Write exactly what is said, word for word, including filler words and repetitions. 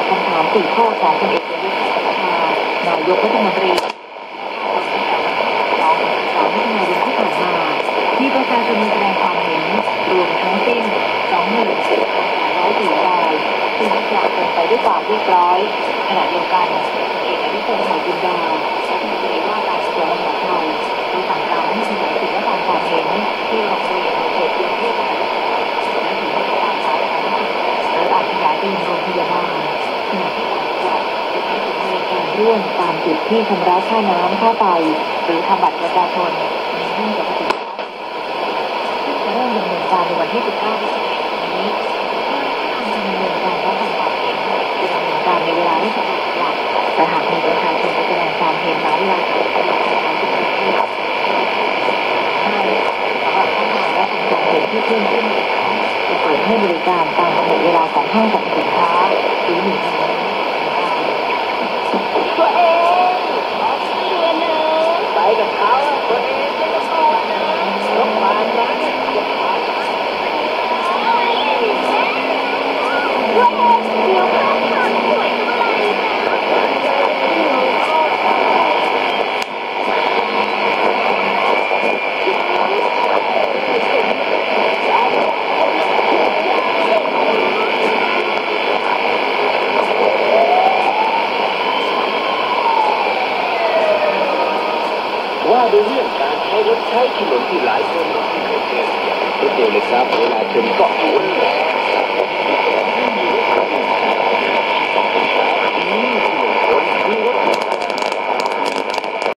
คำถามสี่ข้อของพลเอกประยุทธ์จันทร์โอชานายกรัฐมนตรีสองสามมิถุนายนที่ผ่านมามีประชาชนแสดงความเห็นรวมทั้งสิ้น สองหมื่นเจ็ดพันสามร้อยสี่ รายซึ่งทุกอย่างเป็นไปด้วยความเรียบร้อยขณะเดียวกันเอกอนุพงษ์เผ่าจินดารัฐมนตรีว่าการกระทรวงมหาดไทยได้สั่งการให้ขยายสิทธิและการความเห็นที่โรงเรียนในเขตกรุงเทพมหานครและถึงบริการสาธารณสุขและการขยายไปยังโรงพยาบาลขณะที่ต่างจังหวัดจะใช้สิทธิบริการร่วมตามจุดที่ชำระค่าน้ำค่าไฟหรือทำบัตรประชาชนในห้างสรรพสินค้าซึ่งจะเริ่มดำเนินการในวันที่สิบเก้าพฤศจิกายนนี้การดำเนินการรับฟังความเห็นจะดำเนินการในเวลาราชการหลักแต่หากมีประชาชนไปแสดงความเห็นหลังเวลาสามสิบนาฬิกาที่ประเทศให้สำหรับข้อมูลและสิ่งความเห็นที่เพิ่มขึ้นจะเปิดให้บริการตามกำหนดเวลาของห้างสรรพสินค้าหรือหนึ่งในนั้นตัวเองออกเรือเนอะไปกับเขาตัวเองไม่ต้องตัวเนอะรถผ่านร้านจะผ่านตัวเองเดี๋ยวข้างทางสวยจังเลยว่าด้วยเรื่องการใช้รถใช้ถนนที่หลายคนไม่เคยเจอรถเมล์เลยครับเวลาชนก็อ้วนแล้ว